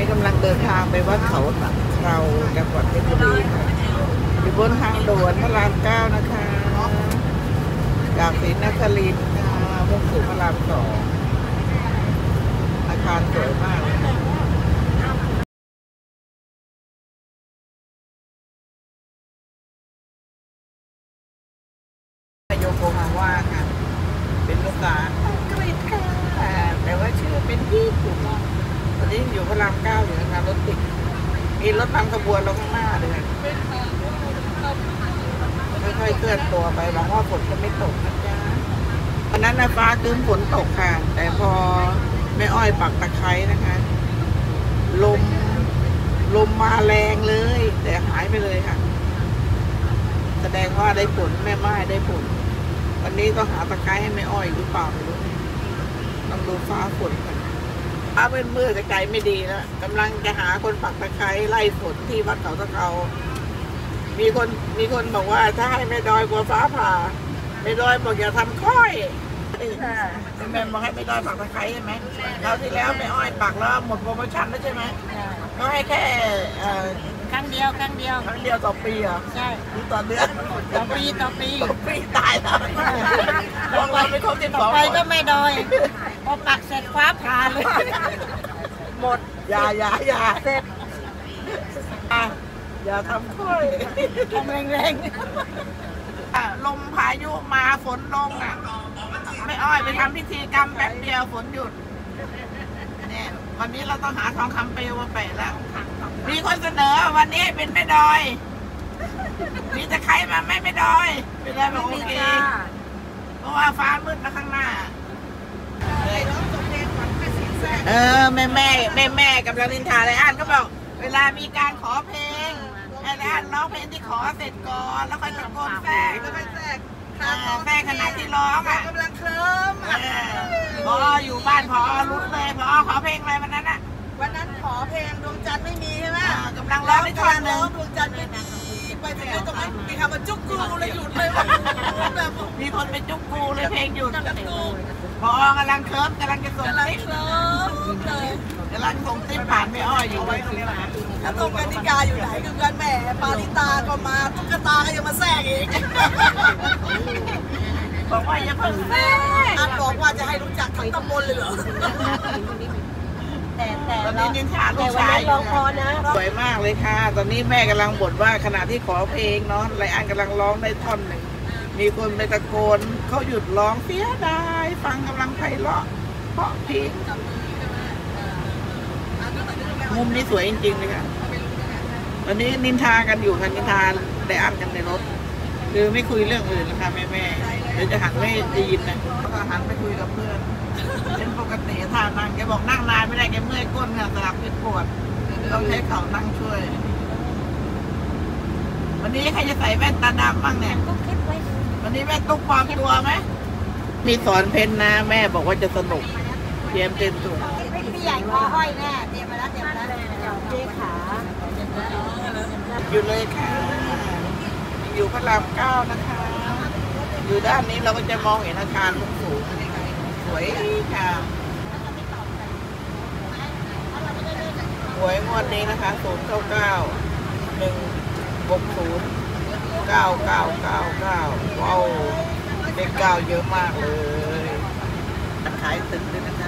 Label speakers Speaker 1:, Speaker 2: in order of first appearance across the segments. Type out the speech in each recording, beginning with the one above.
Speaker 1: นี้กำลังเดินทางไปวัดเขาตะเราจังหวัดเพชรบุรีค่ะอยู่บนทางด่วนพระราม9นะคะจากศรีนครินทร์มุ่งสู่พระราม2อาคารสวยมากเลยโยโกฮาม่าค่ะเป็นภาษาอังกฤษค่ะแต่ว่าชื่อเป็นญี่ปุ่นตอนนี้อยู่พระราม9อยู่นะคะรถติดมีรถบางขบวนลงข้างหน้าเลยค่อยๆเคลื่อนตัวไปหวังว่าฝนจะไม่ตกนะจ๊ะวันนั้นนะฟ้าคืนฝนตกค่ะแต่พอแม่อ้อยปักตะไคร้นะคะลมมาแรงเลยแต่หายไปเลยค่ะแสดงว่าได้ผลแม่ไม้ได้ผลวันนี้ต้องหาตะไคร้ให้แม่อ้อยหรือเปล่าไม่รู้ต้องดูฟ้าฝนกันฟ้ามืดๆใจไม่ดีแล้วกำลังจะหาคนปักตะไคร้ไล่ฝนที่วัดเขาตะเกามีคนบอกว่าถ้าให้แม่ดอยกลัวฟ้าผ่าแม่ดอยบอกอย่าทำค่อยแม่บอกให้แม่ดอยปักตะไคร้ใช่ไหมคราวที่แล้วแม่อ้อยปักแล้วหมดโปรโมชั่นแล้วใช่ไหมก็ให้แค่
Speaker 2: ครั้งเดียว
Speaker 1: ต่อปีอ่ะ
Speaker 2: ใช่
Speaker 1: หรือต่อเดือน
Speaker 2: ต่อปี
Speaker 1: ตายแล้วพวกเราไม่ครบ12
Speaker 2: ต่อไปก็ไม่ดอยพอปักเสร็จฟ้าผ่าเลย
Speaker 1: หมดอย่า
Speaker 2: เสร็จ
Speaker 1: อย่าทำค่อย
Speaker 2: ทำแรง
Speaker 1: ลมพายุมาฝนลงอ่ะไม่อ้อยไปทำพิธีกรรมแป๊บเดียวฝนหยุดเนี่ยวันนี้เราต้องหาทองคำเปลวมาแปะแล้วมีคนเสนอวันนี้เป็นแม่ดอยมีจะใครมาไม่ดอยไม่ได้บอกโอเคเพราะว่าฟ้ามืดมาข้างหน้าแม่กำลังนินทาอะไรอ่านก็บอกเวลามีการขอเพลงไอ้อ่านร้องเพลงที่ขอเสร็จก่อนแล้วค่อยตะโกนแทรกขณะที่ร้องอ่ะ
Speaker 2: กำลังเคลิ้ม
Speaker 1: พออยู่บ้านพอรุ้นเลยพอขอเพลงอะไรวันนั้นอ่ะ
Speaker 2: วันนั้นขอเพลงดวงจันทร์ไม่มีใช่ไหม
Speaker 1: กำลังร้องในท่อนหนึ่ง
Speaker 2: ดวงจันทร์ไม่มีไปถึงตรงนั้นมีคำว่าจุกกูเลยหยุดเลย
Speaker 1: มีคนไปจุกกูเลยเพลงหยุดพอกำลังเคิร์ฟกำลังจะส่งติ๊บกำลังส่งติ๊บผ่านไม่อ้อยอยู่ไว้ตรงนี้นะ
Speaker 2: แล้วตรงกติกาอยู่ไหนคือกันแหมปาริตาก็มาตุ๊กตาก็ยังมาแทรกอีก
Speaker 1: บอกว่าอย่าเพิ่งแทรก
Speaker 2: อันบอกว่าจะให้รู้จักทั้งตำบลเลยเหรอแต่
Speaker 1: ตอนนี้นินทาลูกชายสวยมากเลยค่ะตอนนี้แม่กำลังบ่นว่าขณะที่ขอเพลงเนาะไรอันกำลังร้องได้ท่อนหนึ่งมีคนไปตะโกนเขาหยุดร้องเสียดายฟังกำลังไพเราะเพราะเพลงมุมนี้สวยจริงๆเลยค่ะวันนี้นินทากันอยู่ค่ะนินทาได้อันกันในรถคือไม่คุยเรื่องอื่นนะคะแม่เดี๋ยวจะหันไม่ได้ยินนะก็หันไปคุยกับเพื่อนเป็นปกติท่านั่งแกบอกนั่งนานไม่ได้แกเมื่อยก้นค่ะสลับเป็นปวดต้องใช้เข่านั่งช่วยวันนี้ใครจะใส่แว่นตาดำบ้างเนี่ยวันนี้แม่ตุ๊กปลอมตัวไหมมีสอนเพนนะแม่บอกว่าจะสนุกเตรียมเต็มตัว
Speaker 2: พี่ใหญ่คอห้อยแน่เตรียมมาแล้วเจ๊ขา
Speaker 1: อยู่เลยค่ะอยู่พระราม9นะคะอยู่ด้านนี้เราก็จะมองเห็นอาคารสูงสวยค่ะหวยงวดนี้นะคะ099-160-9999ว้าวเลข9เยอะมากเลยขายตึกด้วยนะคะ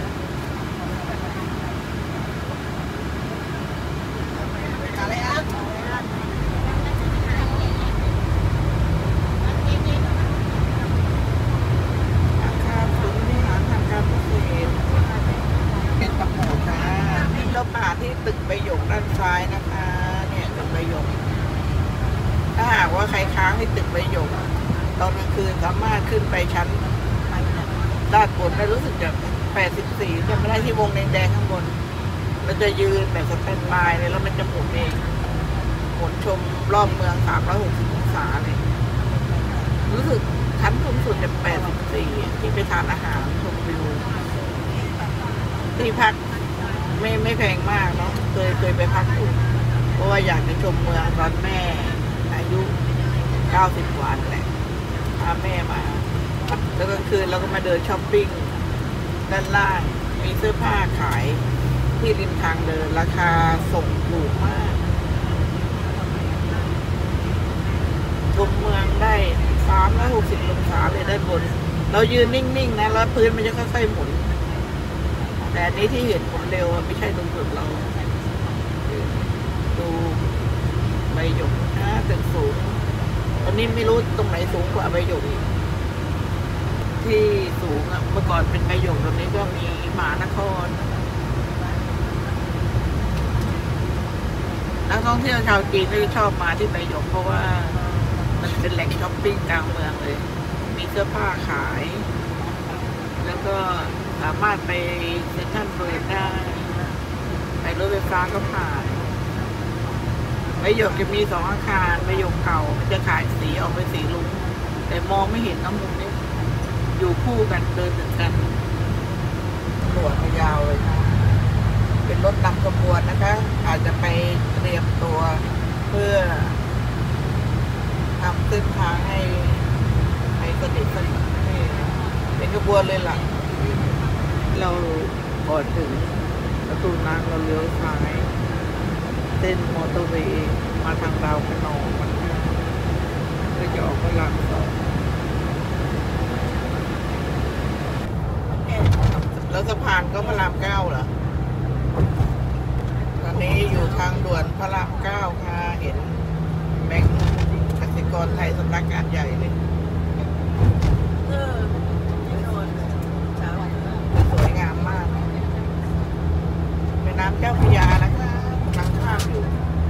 Speaker 1: ที่ตึกใบหยกด้านซ้ายนะคะเนี่ยตึกใบหยกถ้าหากว่าใครค้างที่ตึกใบหยกตอนกลางคืนสามารถขึ้นไปชั้นด้านบนได้รู้สึกจะ84จะไม่ได้ที่วงแดงๆข้างบนมันจะยืนแบบสแตนด์บายเลยแล้วมันจะหมุนเองหมุนชมรอบเมือง360องศาเลยรู้สึกชั้นสูงสุดจะ84ที่ไปทานอาหารชมวิวที่พักไม่แพงมากเนาะเคยไปพักอยู่เพราะว่าอยากจะชมเมืองตอนแม่อายุ90 กว่าแหละพาแม่มาแล้วกลางคืนเราก็มาเดินช้อปปิ้งด้านล่างมีเสื้อผ้าขายที่ริมทางเดินราคาส่งถูกมากชมเมืองได้360 องศาเลยด้านบนเรายืนนิ่งๆนะแล้วพื้นมันจะค่อยๆหมุนแต่อันนี้ที่เห็นหมุนเร็วไม่ใช่ตรงจุดเราดูใบหยกนะตึกสูงตอนนี้ไม่รู้ตรงไหนสูงกว่าใบหยกอีกที่สูงเมื่อก่อนเป็นใบหยกตรงนี้ก็มีมหานครนักท่องเที่ยวชาวจีนที่ชอบมาที่ใบหยกเพราะว่ามันเป็นแหล่งช้อปปิ้งกลางเมืองเลย มีเสื้อผ้าขาย แล้วก็สามารถไปเซ็นทรัลเวิลด์ได้ไปรถไฟฟ้าก็ผ่านใบหยกจะมี2 อาคารใบหยกเก่ามันจะขายสีออกเป็นสีลุ้งแต่มองไม่เห็นน้ำมุมนี้อยู่คู่กันเดินถึงกันตำรวจยาวเลยค่ะเป็นรถนำขบวนนะคะ อาจจะไปเตรียมตัวเพื่อทำเส้นทางให้สนิทเป็นขบวนเลยล่ะเราก่อนถึงประตูน้ำเราเลี้ยวซ้ายเส้นมอเตอร์เวย์มาทางดาวขนองมันก็จะออกพระราม 2แล้วสะพานก็พระราม 9เหรอตอนนี้อยู่ทางด่วนพระราม 9ค่ะเห็นแบงก์กสิกรไทยสำนักงานใหญ่เลยสวยงามมากแม่น้ำเจ้าพระยานะคะกำลังข้ามอยู่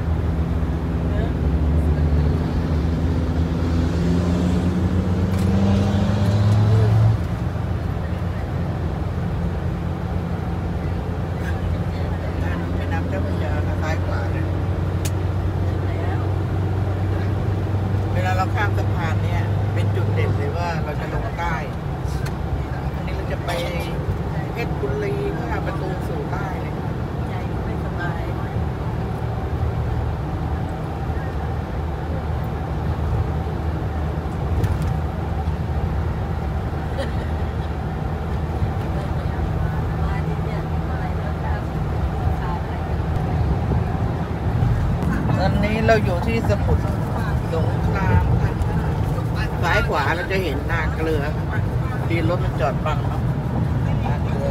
Speaker 1: แม่น้ำเจ้าพระยาซ้ายขวาเนี่ยเวลาเราข้ามสะพานเนี่ยเป็นจุดเด่นเลยว่าเราจะลงใต้อันนี้เราจะไปเพชรบุรีเพื่อประตูสู่ใต้เลยตอนนี้เราอยู่ที่สมุทรสงครามค่ะซ้ายขวาเราจะเห็นนาเกลือที่รถมันจอดบังเนาะนาเกลือ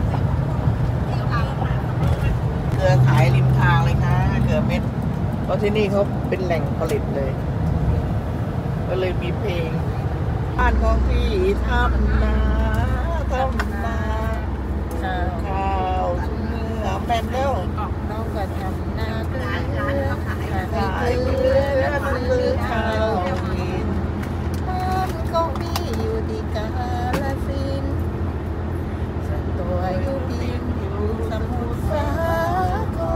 Speaker 1: เกลือขายริมทางเลยค่ะเกลือเม็ดเพราะที่นี่เขาเป็นแหล่งผลิตเลยก็เลยมีเพลงบ้านของพี่ทำนาข้าวเนื้อแป้นเร็ว
Speaker 3: น้องก็ทำนาเกลือขาย
Speaker 1: ขาย
Speaker 3: เก
Speaker 1: เก
Speaker 3: ลื
Speaker 1: ลื
Speaker 3: อ
Speaker 1: อซื้อข้าวกิน
Speaker 3: บ้านของพี่อยู่ที่กาฬสินธุ์ส่วนตัวอยู่พินอยู่สมุทรสาคร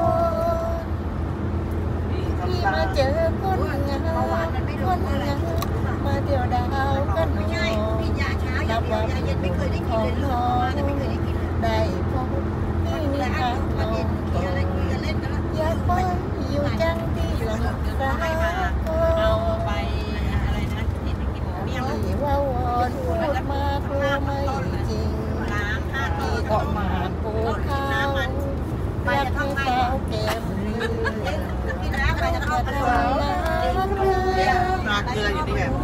Speaker 3: พี่มาเจอคนงามมาเดี่ยวดาวกันหนอนับว่าเป็นบุญของน้องได้พบพี่มีทางลงต่ออยากไปอยู่จังที่สมุทรสาครเอาไปอะไรนะที่ว่าวอนพูดมากลัวไม่จริงพี่ก็มาปลูกข้าวอยากให้สาวแก้มลืมต้องมาทำนาเกลือ
Speaker 1: นาเกลืออยู่นี่แบบ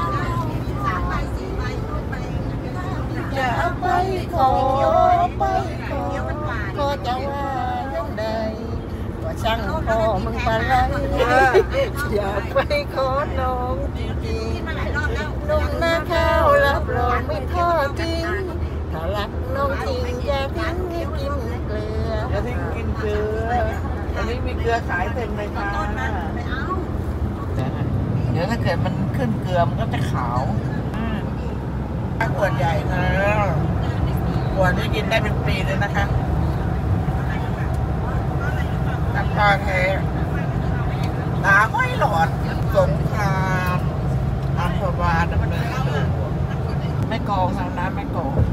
Speaker 3: อย่าไปขอไปก็จะว่ายังใดว่าช่างพ่อมึงปะไรอย่าไปขอน้องจริงๆนุ่มหน้าข้าวรับรองไม่ทอดทิ้งถ้ารักน้องจริงอย่าทิ้งให้กินเกลือ
Speaker 1: จะทิ้งกินเกลืออันนี้มีเกลือขายเต็มเลยค่ะเดี๋ยวถ้าเกิดมันขึ้นเกลือมันก็จะขาวขวดใหญ่นะขวดนี้กินได้เป็นปีเลยนะคะน้ำปลาแท้ตาห้อยหลอดสงครามอัมพวาดำเนินแม่กองทางน้ำแม่กอง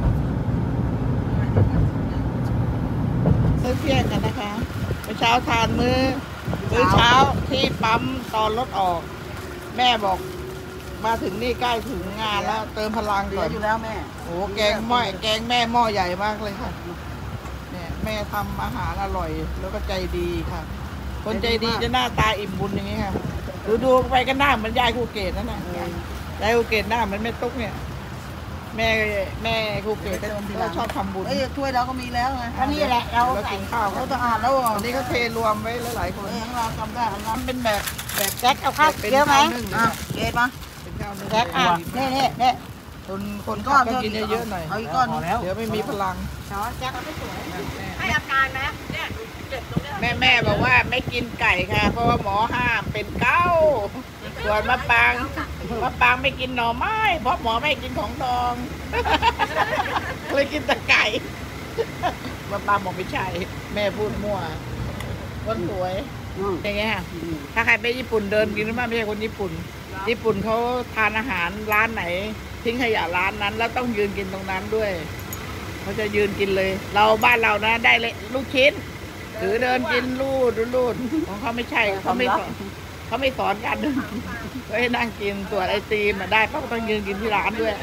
Speaker 1: มื้อเที่ยงกันนะคะเมื่อเช้าทานมื้อเช้าที่ปั๊มตอนรถออก แม่บอกมาถึงนี่ใกล้ถึงงานแล้วเติมพลังก่อน
Speaker 2: อยู่แล้วแม่
Speaker 1: โอ้แกงแม่หม้อใหญ่มากเลยค่ะเนี่ยแม่ม่ทำอาหารอร่อย แล้วก็ใจดีค่ะ คนใจดีจะหน้าตาอิ่มบุญอย่างนี้ค่ะดูไปก็หน้าเหมือนยายครูเกศนั่นน่ะยายครูเกศหน้าเหมือนแม่ตุ๊กเนี่ยแม่ครูเกศก็ชอบทำบุญ
Speaker 2: เอ้ยถ้วยเราก็มีแล้วไง
Speaker 3: ก็นี่แหละเรา
Speaker 1: แล้วกินข้าว
Speaker 2: เราสะอาดแล้วอ่ะ
Speaker 1: วันนี้เขาเทรวมไว้หลายๆคน
Speaker 2: ของเราจำได้อันนั้น
Speaker 1: มันเป็นแบบ
Speaker 3: แจ็คเอาข้าวเยอะไหม
Speaker 1: นึ่ง
Speaker 2: อ่ะเกดมา
Speaker 1: เป็นข้าวนึ่ง
Speaker 3: แจ็คอ่ะนี่
Speaker 1: คนก็กินเยอะๆหน่อย
Speaker 2: เอาอีกก้อนหนึ่ง
Speaker 1: เดี๋ยวไม่มีพลัง
Speaker 3: ช้อนแจ็คเอาไปสวยให้อาการไหมเนี่ยเจ็บตรงเนี้ย
Speaker 1: แม่บอกว่าไม่กินไก่ค่ะ เพราะว่าหมอห้ามเป็นเก้าส่วนมะปางไม่กินหน่อไม้เพราะหมอไม่กินของดอง เลยกินแต่ไก่มะปางบอกไม่ใช่แม่พูดมั่วคนสวยอย่างเงี้ยค่ะถ้าใครไปญี่ปุ่นเดินกินมากไม่ใช่คนญี่ปุ่น ญี่ปุ่นเขาทานอาหารร้านไหน ทิ้งขยะร้านนั้น แล้วต้องยืนกินตรงนั้นด้วยเขาจะยืนกินเลย เราบ้านเรานะได้เลยลูกชิ้นหรือเดินกินรูดของเขาไม่ใช่เขาไม่สอนกันก็ให้นั่งกินส่วนไอติมได้เพราะต้องยืนกินที่ร้านด้วย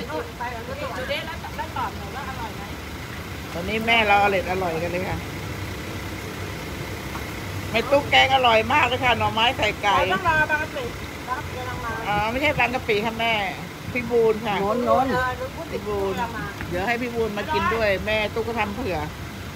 Speaker 1: ตอนนี้แม่เราอร่อยกันเลยค่ะไม่ตุ๊กแกงอร่อยมากเลยค่ะหน่อไม้ใส่ไก่
Speaker 3: ต้องรอบางกะปิครับเดี๋ยวลังมา
Speaker 1: ไม่ใช่บางกะปิค่ะแม่พี่บูนค่ะ
Speaker 2: โน้น
Speaker 1: พี่บูนเดี๋ยวให้พี่บูนมากินด้วย แม่ตุ๊กก็ทำเผื่อ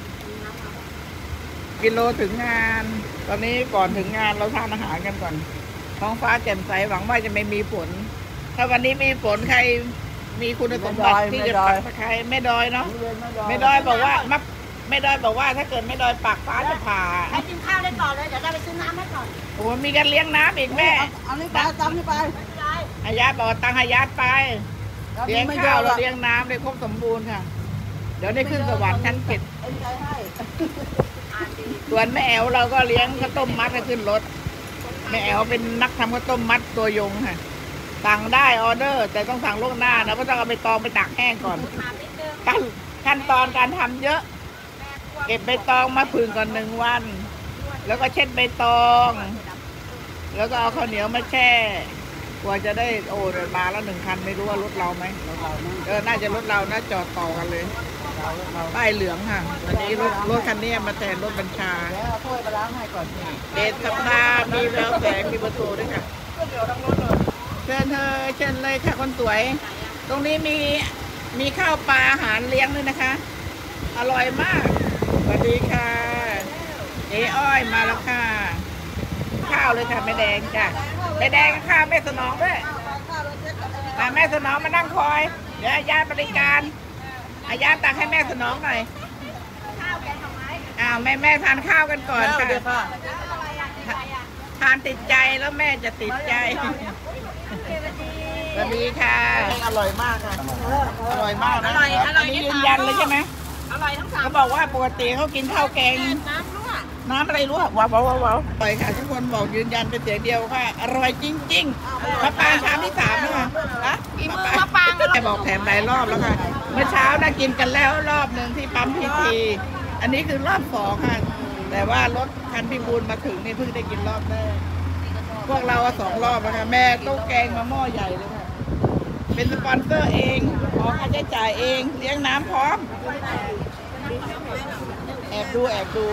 Speaker 1: กิโลถึงงาน ตอนนี้ก่อนถึงงานเราทานอาหารกันก่อนท้องฟ้าแจ่มใสหวังว่าจะไม่มีฝนถ้าวันนี้มีฝนใครมีคุณสมบัติที่จะปักตะไคร้แม่ดอยเนาะแม่ดอยบอกว่าแม่ดอยบอกว่าถ้าเกิดแม่ดอยปักฟ้าจะผ่า
Speaker 3: ให้กินข้าวได้ก่อนเลยเดี๋ยวจะไปซื้อน้ำให้ก่อน
Speaker 1: โอ้มีการเลี้ยงน้ำอีกแม่
Speaker 2: เอานี่ไปจำนี่ไป
Speaker 3: ไม่เป็นไร
Speaker 1: อาญาบอกตังอาญาไปเลี้ยงข้าวเราเลี้ยงน้ำเลยครบสมบูรณ์ค่ะ เดี๋ยวได้ขึ้นสวรรค์ชั้น7
Speaker 2: เอ็นใจให้
Speaker 1: ส่วนแม่แอวเราก็เลี้ยงข้าวต้มมัดให้ขึ้นรถแม่แอวเป็นนักทำข้าวต้มมัดตัวยงค่ะสั่งได้ออเดอร์ แต่ต้องสั่งล่วงหน้านะเพราะต้องเอาไปตองไปตากแห้งก่อนขั้นตอนการทำเยอะ เก็บใบตองมาผึ่งก่อน1 วัน แล้วก็เช็ดใบตอง แล้วก็เอาข้าวเหนียวมาแช่กว่าจะได้โอ้มาแล้ว1 คันไม่รู้ว่ารถเราไหมน่าจะรถเรานะจอดต่อกันเลยป้ายเหลืองค่ะวันนี้รถคันนี้มาแทนรถบัญชา
Speaker 2: แล้วเอาถ้วยไปล้างให้ก่อน
Speaker 1: เดชสภามีแววแสงมีประตูด้วยค่ะเชิญเชิญเลยค่ะคนสวย ตรงนี้มีข้าวปลาอาหารเลี้ยงด้วยนะคะ อร่อยมากสวัสดีค่ะเจ๊อ้อยมาแล้วค่ะข้าวเลยค่ะแม่แดงจ้ะแม่แดงข้าวแม่สนองด้วยแม่สนองมานั่งคอยเดี๋ยวอาญาบริการอาญาตักให้แม่สนองหน่อยแม่ทานข้าวกันก่อนค่ะทานติดใจแล้วแม่จะติดใจสวัสดีค่ะอร่อยมากค่ะอร่อยมากนะอันนี้ยืนยันเลยใช่ไหม
Speaker 3: อร่อยทั้งสาม
Speaker 1: เขาบอกว่าปกติเขากินข้าวแกง
Speaker 3: น้ำรั่ว
Speaker 1: น้ำอะไรรู้อ่ะว้าวอร่อยค่ะทุกคนบอกยืนยันเป็นเสียงเดียวค่ะอร่อยจริงๆมะปรางชามที่3แล้วค่ะ
Speaker 3: อีมือมะปราง
Speaker 1: แม่บอกแถมหลายรอบแล้วค่ะเมื่อเช้านะกินกันแล้วรอบหนึ่งที่ปั๊มพีทีอันนี้คือรอบ2ค่ะแต่ว่ารถคันพี่บูลมาถึงนี่เพิ่งได้กินรอบแรกพวกเรา2 รอบแล้วค่ะแม่ตู้แกงมาหม้อใหญ่เลยค่ะเป็นสปอนเซอร์เองขอค่าใช้จ่ายเองเลี้ยงน้ำพร้อมแอบดู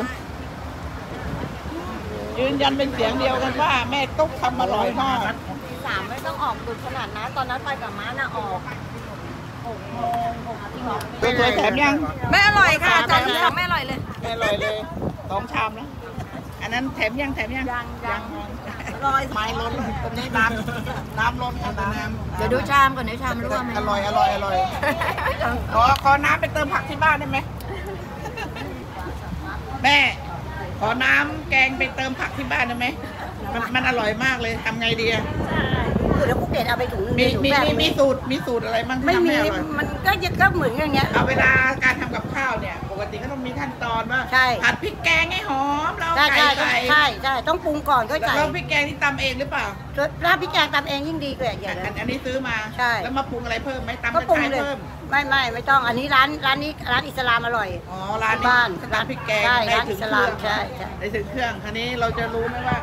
Speaker 1: ยืนยันเป็นเสียงเดียวกันว่าแม่ตุ๊กทำอร่อยมาก
Speaker 3: 3ไม่ต้องออกดึกขนาดนั้นตอนนั้นไปกับม้าน่ะออก6 โมง6
Speaker 1: สวยๆแถมยัง
Speaker 2: ไม่อร่อยค่ะจานที่2ไม่อร่อยเลย
Speaker 1: ไม่อร่อยเลย2 ชามแล้วอันนั้นแถมยัง
Speaker 3: ยัง
Speaker 2: อร่อย
Speaker 1: ไม้ล้นเลยตอนนี้น้ำล้นค่ะน้ำ
Speaker 3: เดี๋ยวดูชามก่อนเดี๋ยวชามรั่วไหม
Speaker 1: อร่อยขอน้ำไปเติมผักที่บ้านได้ไหมแม่ขอน้ำแกงไปเติมผักที่บ้านได้ไหมมันอร่อยมากเลยทำไงดีอะ
Speaker 3: คือแล้วผู้เกดเอาไปถุงนึง
Speaker 1: มีสูตรอะไรบ้าง
Speaker 3: ไม่
Speaker 1: ที่ทำ
Speaker 3: มี
Speaker 1: ให้อร่อย
Speaker 3: มันก็เหมือนอย่างเงี้ย
Speaker 1: เอาเวลาการทำกับข้าวเนี่ยปกติก็ต้องมีขั้นตอนว่า
Speaker 3: ใช่
Speaker 1: ผัดพริกแกงให้หอมเรา
Speaker 3: ใช่
Speaker 1: ไก่
Speaker 3: ใช่
Speaker 1: ใส่
Speaker 3: ใช่ต้องปรุงก่อนก็ใส่
Speaker 1: แล้วพริกแกงที่ตำเองหรือเปล่า
Speaker 3: ถ้าพี่แกงตำเองยิ่งดีกว่าอย่างเลย
Speaker 1: อันนี้ซื้อมา
Speaker 3: ใช่
Speaker 1: แล้วมาปรุงอะไรเพิ่มไหมตำ
Speaker 3: ก็
Speaker 1: กระ
Speaker 3: ปรุง
Speaker 1: ชาย
Speaker 3: เลย
Speaker 1: เพิ่ม
Speaker 3: ไม่ต้องอันนี้ร้านนี้ร้านอิสลามอร่อย
Speaker 1: อ๋อร้าน
Speaker 3: บ้าน
Speaker 1: ร้านพริกแกง
Speaker 3: ใช่
Speaker 1: ได้
Speaker 3: ร้าน
Speaker 1: ถึ
Speaker 3: อิ
Speaker 1: ง
Speaker 3: ส
Speaker 1: เค
Speaker 3: ลา
Speaker 1: รื่
Speaker 3: ม
Speaker 1: อง
Speaker 3: ใช่
Speaker 1: ได้ถึงเครื่องคราวนี้เราจะรู้ไหมว่า สม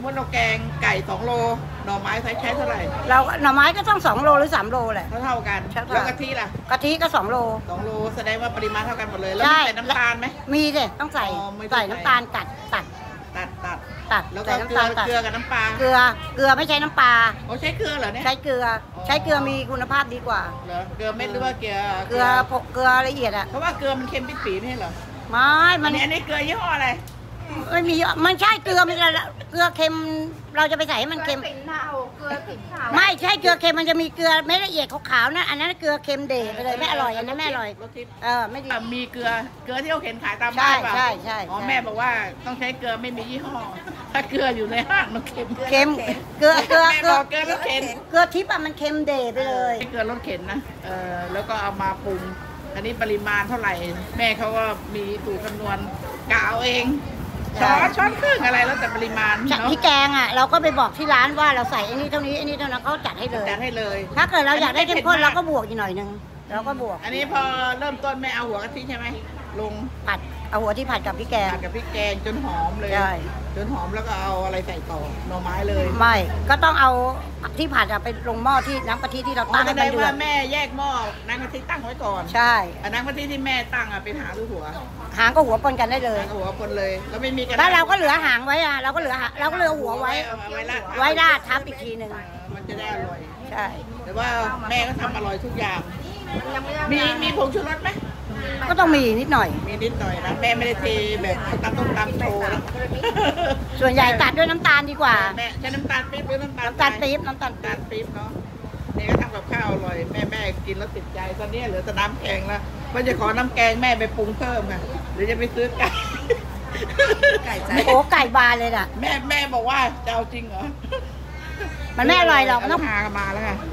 Speaker 1: มติเราแกงไก่2 โลหน่อไม้ใช้เท่าไหร่
Speaker 3: เราหน่อไม้ก็ต้อง2 โลหรือ3 โลแหละ
Speaker 1: เท่ากันแล้วกะทิล่ะ
Speaker 3: กะทิก็2 โล
Speaker 1: 2 โลแสดงว่าปริมาณเท่ากันหมดเลยแล้วมีใส่น้ำตาลไหม
Speaker 3: มีสิต้องใส่
Speaker 1: อ๋อไม่ต้อง
Speaker 3: ใส่น้ำตาลตัด
Speaker 1: ตัด แล้วก็
Speaker 3: ใส่น้ำตาลตัด
Speaker 1: เกลือกับน้ำปลา
Speaker 3: เกลือไม่ใช้น้ำปลา
Speaker 1: โอ้ใช้เกลือเหรอเนี่ย
Speaker 3: ใช้เกลือใช้เกลือมีคุณภาพดีกว่า
Speaker 1: เหรอเกลือเม็ดหรือว่าเกลือ
Speaker 3: เกลือละเอียดอะ
Speaker 1: เพราะว่าเกลือมันเค็มปิดปีไม่ใช่เหรอ
Speaker 3: ไม่มัน
Speaker 1: อันนี้เกลือยี่ห้ออะไร
Speaker 3: ไม่มีมันใช่เกลือมันจะเกลือเค็มเราจะไปใส่ให้มันเค็มไม่ใช่เกลือเค็มมันจะมีเกลือไม่ละเอียดขาวๆนะอันนั้นเกลือเค็มเดะไปเลยไม่อร่อยอันนั้นไม่อร่อย
Speaker 1: รสทิพย์
Speaker 3: ไม่ดี
Speaker 1: มีเกลือที่เราเห็นขายตามบ้านป่ะ
Speaker 3: ใช่
Speaker 1: อ๋อแม่บอกว่าต้องใช้เกลือไม่มียี่ห้อ ถ้าเกลืออยู่ในห้างมันเค็ม
Speaker 3: เค็มเกลือ
Speaker 1: แม่บอกเกลือรสเข็น
Speaker 3: เกลือทิพย์อะมันเค็มเดะไปเลย
Speaker 1: เกลือรสเข็นนะแล้วก็เอามาปรุงอันนี้ปริมาณเท่าไหร่แม่เขาก็มีสูตรคำนวณกะเอาเองช้อนครึ่งอะไรแล้วแต่ปริมาณเนาะ
Speaker 3: ที่แกงอ่ะเราก็ไปบอกที่ร้านว่าเราใส่อันนี้เท่านี้อันนี้เท่านั้นเขาจัดให้เลย
Speaker 1: จัดให้เลย
Speaker 3: ถ้าเกิดเราอยากได้เข้มข้นเราก็บวกอีกหน่อยนึงเราก็บวก
Speaker 1: อันนี้พอเริ่มต้นแม่เอาหัวกะทิใช่ไหมลง
Speaker 3: ผัดเอาหัวที่ผัดกับพริกแกง
Speaker 1: ผัดกับพริกแกงจนหอมเลย
Speaker 3: ใช่
Speaker 1: จนหอมแล้วก็เอาอะไรใส่ต่อหน่อไม้เลย
Speaker 3: ไม่ก็ต้องเอาที่ผัดอะไปลงหม้อที่น้ำกะทิที่เราตั้ง
Speaker 1: แส
Speaker 3: ให้
Speaker 1: ด
Speaker 3: มัน
Speaker 1: ง
Speaker 3: เดือ
Speaker 1: ว่า
Speaker 3: ด
Speaker 1: แม่แยกหม้อน้ำกะทิตั้งไว้ก่อน
Speaker 3: ใช่
Speaker 1: อันน้ำกะทิที่แม่ตั้งอ่ะเป็นหางหรือหัว
Speaker 3: หางก็หัวปนกันได้เลย
Speaker 1: หางกับหัวคนเลยแล้วไม่มีกระดษ
Speaker 3: แล้วเราก็เหลือหางไว้อะเราก็เหลือหัวไว้
Speaker 1: เอาไว้ราด
Speaker 3: ไว้ราดทับอีกทีหนึ่ง
Speaker 1: มันจะได้อร่อย
Speaker 3: ใช่
Speaker 1: แต่ว่าแม่ก็ทำอร่อยทุกอย่าง มีผงชูรสไหม
Speaker 3: ก็ต้องมีนิดหน่อย
Speaker 1: มีนิดหน่อยนะแม่ไม่ได้เทแบบต้มโชว์นะ
Speaker 3: ส่วนใหญ่ตัดด้วยน้ำตาลดีกว่า
Speaker 1: แม่ใช้น้ำตาลปี๊บหรือน้ำตาล
Speaker 3: น้ำตาลปี๊บน้ำตาล
Speaker 1: น้ำตาลปี๊บเนาะนี่ก็ทำกับข้าวอร่อยแม่กินแล้วติดใจตอนนี้เหลือแต่น้ำแกงแล้วว่าจะขอน้ำแกงแม่ไปปรุงเพิ่มค่ะหรือจะไปซื้อไก่
Speaker 3: โอ้ไก่บานเลยน่ะ
Speaker 1: แม่บอกว่าจะเอาจริงเหรอ
Speaker 3: มันไม่อร่อยหรอกมันต้อง
Speaker 1: หากันมาแล้วค่ะ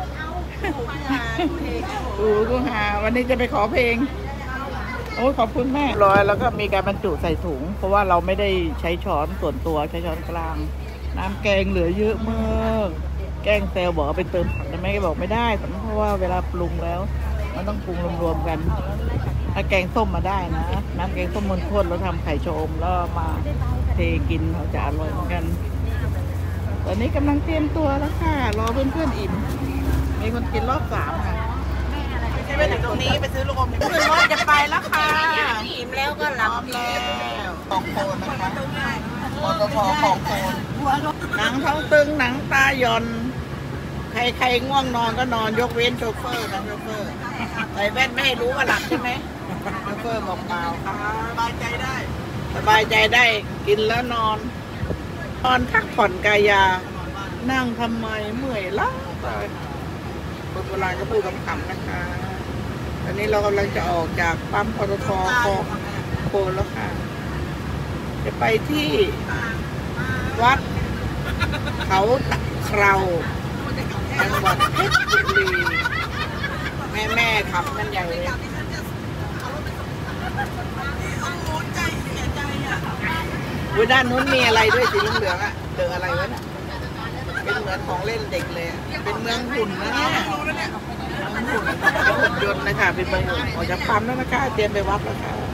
Speaker 1: กูหาวันนี้จะไปขอเพลงโอ้ขอบคุณแม่ร้อยแล้วก็มีการบรรจุใส่ถุงเพราะว่าเราไม่ได้ใช้ช้อนส่วนตัวใช้ช้อนกลางน้ำแกงเหลือเยอะมากแกงเซลบอกเอาไปเติมผักแต่แม่ก็บอกไม่ได้เพราะว่าเวลาปรุงแล้วมันต้องปรุงรวมๆกันถ้าแกงส้มมาได้นะน้ำแกงส้มมันข้นแล้วทำไข่ชะอมแล้วมาเทกินเขาจะอร่อยเหมือนกันตอนนี้กำลังเตรียมตัวแล้วค่ะรอเพื่อนๆอิ่มมีคนกินรอบ3ค่ะไม่ใช่ไปถึงตรงนี้ไปซื้อลูกอมขึ้นรถจะไปแล้วค่ะอิ่มแล้วก็หลับแล้วของโคนนะคะปตทของโคนหนังท้องตึงหนังตาหย่อนใครง่วงนอนก็นอนยกเว้นโชเฟอร์นะโชเฟอร์ใส่แว่นไม่ให้รู้ว่าหลับใช่ไหมโชเฟอร์บอกเปล่าค่ะสบายใจได้กินแล้วนอนพักผ่อนกายานั่งทำไมเมื่อยล้าเลยคนโบราณก็พูดคำๆนะคะตอนนี้เรากำลังจะออกจากปั๊มปตทของโคนแล้วค่ะจะไปที่วัดเขาตะเคราจังหวัดเพชรบุรีแม่ขับกันใหญ่เลยด้านนู้นมีอะไรด้วยสีเหลืองๆอ่ะเจออะไรวะเนี่ยเป็นเหมือนของเล่นเด็กเลยเป็นเมืองหุ่นนะเนี่ยเมืองหุ่นยนต์นะคะเป็นเมืองหุ่นออกจากปั๊มแล้วนะคะเตรียมไปวัดแล้วค่ะ